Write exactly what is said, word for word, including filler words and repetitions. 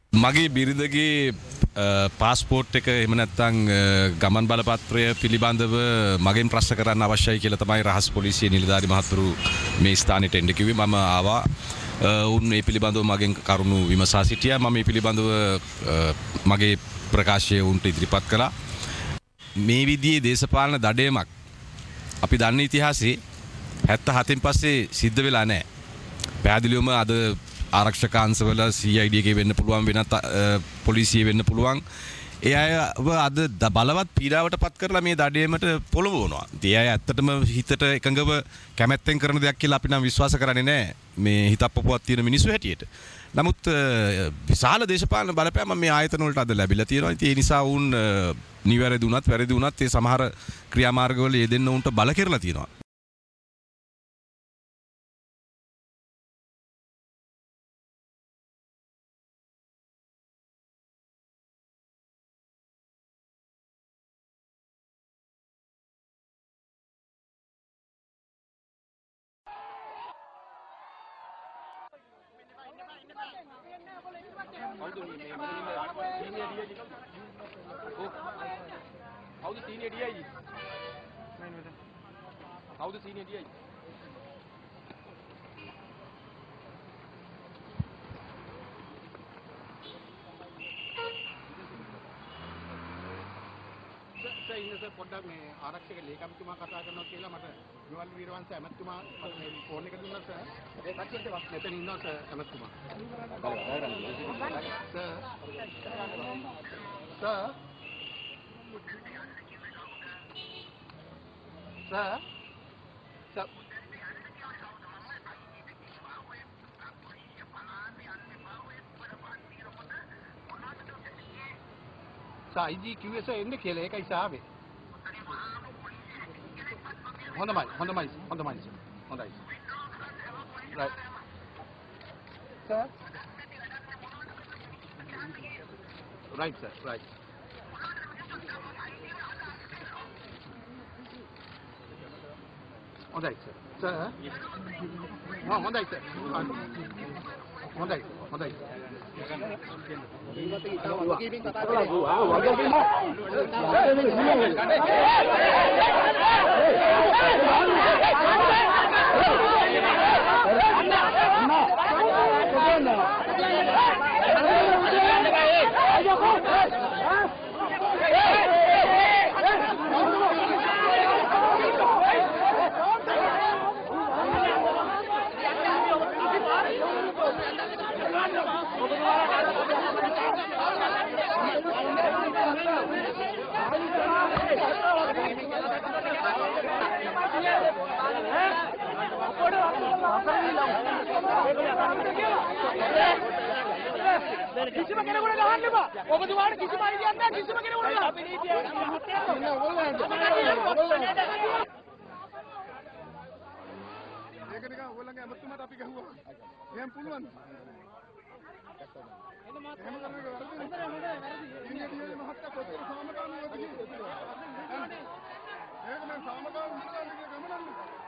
මගේ බිරිඳගේ පාස්පෝර්ට් එක එහෙම නැත්නම් ගමන් බලපත්‍රය පිළිබඳව මගෙන් ප්‍රශ්න කරන්න අවශ්‍යයි කියලා තමයි රහස් පොලිසියේ නිලධාරි මහතුරු මේ ස්ථානෙට එන්න කිව්වේ. මම ආවා. උන් මේ පිළිබඳව මගෙන් කරුණු විමසා සිටියා. මම මේ පිළිබඳව මගේ ප්‍රකාශය උන්ට ඉදිරිපත් කළා. මේ විදිහේ දේශපාලන දඩයමක් අපි දන්න ඉතිහාසයේ හැත්තෑ හතෙන් පස්සේ සිද්ධ වෙලා නැහැ. පැහැදිලිවම අද ආරක්ෂක අංශවල සී අයි ඩී එකේ වෙන්න පුළුවන්, වෙනත් පොලිසිය වෙන්න පුළුවන්. ඒ අයව අද බලවත් පීඩාවට පත් කරලා මේ දඩේමට පොළඹවනවා. ඒ අය ඇත්තටම හිතට එකඟව කැමැත්තෙන් කරන දෙයක් කියලා අපි නම් විශ්වාස කරන්නේ නැහැ. මේ හිතප්පපුවක් තියෙන මිනිස්සු හැටියට. නමුත් විශාල දේශපාලන බලපෑම මේ ආයතන වලට අද ලැබිලා තියෙනවා. ඉතින් ඒ නිසා වුන් නිවැරදි වුණත් වැරදි වුණත් ඒ සමහර ක්‍රියාමාර්ගවල යෙදෙන්න උන්ට බල කෙරලා තියෙනවා. How the senior D I G? How the senior D I G? Sir, ඉන්න සර් පොඩ්ඩක් මේ ආරක්ෂක ලේකම්තුමා කතා කරනවා කියලා මට නිවල් වීරවංශ ඇමතුමා මට මේ ෆෝන් එක දුන්නා සර්. ඒ පැත්තට මෙතන ඉන්නවා සර් ඇමතුමා. Sir. Sir. Sir? Sir? Sir, I G Q S එන්නේ කියලා ඒකයි සාවේ. හොඳයි හොඳයි හොඳයි හොඳයි. Right. Sir? Right sir, right. හොඳයි සර්. සර්? ඔව් හොඳයි සර්. හොඳයි හොඳයි. කිසිම කෙනෙකුට ගහන්න එපා. ඔබතුමාට කිසිම අයිතියක් නැහැ. කිසිම කෙනෙකුට ගහන්න. අපි නීතිය ඉන්න ඕගොල්ලෝ ඒක නිකන් ඕගොල්ලන්ගේ අමතුමාට අපි ගහුවා. එහෙම පුළුවන්. එහෙම කරන එක වැරදිද? ඉන්නේ දියේ මහත්තයා කොච්චර සාමකාමීවද කියන්නේ. ඒක මම සාමකාමී ඉස්සරහට ගමනන්නේ.